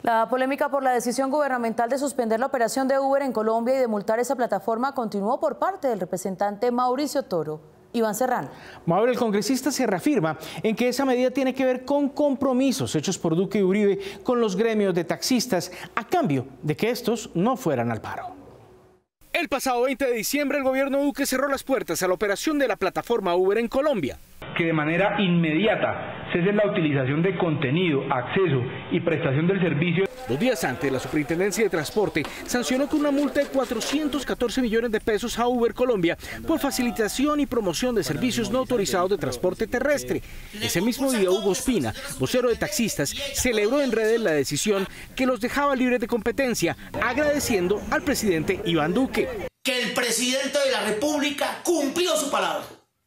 La polémica por la decisión gubernamental de suspender la operación de Uber en Colombia y de multar esa plataforma continuó por parte del representante Mauricio Toro. Iván Serrano. Ahora el congresista se reafirma en que esa medida tiene que ver con compromisos hechos por Duque y Uribe con los gremios de taxistas a cambio de que estos no fueran al paro. El pasado 20 de diciembre el gobierno Duque cerró las puertas a la operación de la plataforma Uber en Colombia. Que de manera inmediata cese la utilización de contenido, acceso y prestación del servicio. 2 días antes, la Superintendencia de Transporte sancionó con una multa de 414 millones de pesos a Uber Colombia por facilitación y promoción de servicios no autorizados de transporte terrestre. Ese mismo día, Hugo Ospina, vocero de taxistas, celebró en redes la decisión que los dejaba libres de competencia, agradeciendo al presidente Iván Duque. Que el presidente de la República cumplió su palabra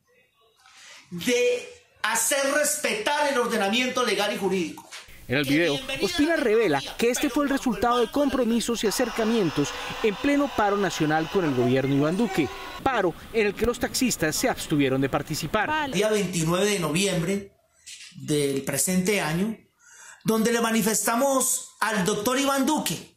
de hacer respetar el ordenamiento legal y jurídico. En el video, Ospina revela que este fue el resultado de compromisos y acercamientos en pleno paro nacional con el gobierno Iván Duque, paro en el que los taxistas se abstuvieron de participar. El día 29 de noviembre del presente año, donde le manifestamos al doctor Iván Duque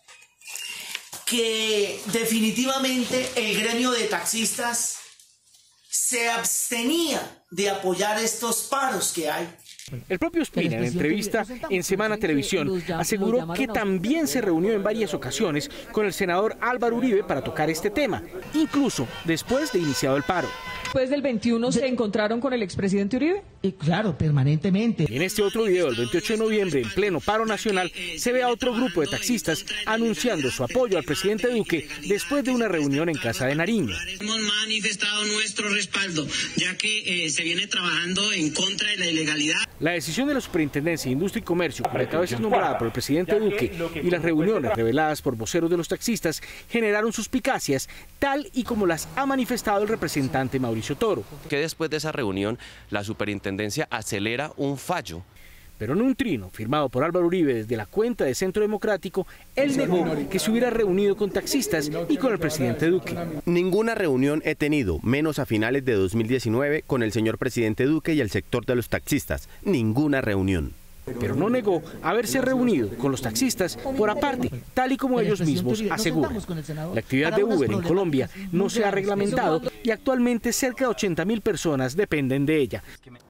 que definitivamente el gremio de taxistas se abstenía de apoyar estos paros que hay. El propio Ospina, en entrevista en Semana Televisión, aseguró que también se reunió en varias ocasiones con el senador Álvaro Uribe para tocar este tema, incluso después de iniciado el paro. ¿Después del 21 se encontraron con el expresidente Uribe? Claro, permanentemente. En este otro video, el 28 de noviembre, en pleno paro nacional, se ve a otro grupo de taxistas anunciando su apoyo al presidente Duque después de una reunión en Casa de Nariño. Hemos manifestado nuestro respaldo, ya que se viene trabajando en contra de la ilegalidad. La decisión de la Superintendencia de Industria y Comercio, cuya cabeza es nombrada por el presidente Duque, y las reuniones reveladas por voceros de los taxistas generaron suspicacias, tal y como las ha manifestado el representante Mauricio Toro. Que después de esa reunión, la Superintendencia acelera un fallo. Pero en un trino firmado por Álvaro Uribe desde la cuenta de Centro Democrático, él negó que se hubiera reunido con taxistas y con el presidente Duque. Ninguna reunión he tenido, menos a finales de 2019, con el señor presidente Duque y el sector de los taxistas. Ninguna reunión. Pero no negó haberse reunido con los taxistas por aparte, tal y como ellos mismos aseguran. La actividad de Uber en Colombia no se ha reglamentado y actualmente cerca de 80.000 personas dependen de ella.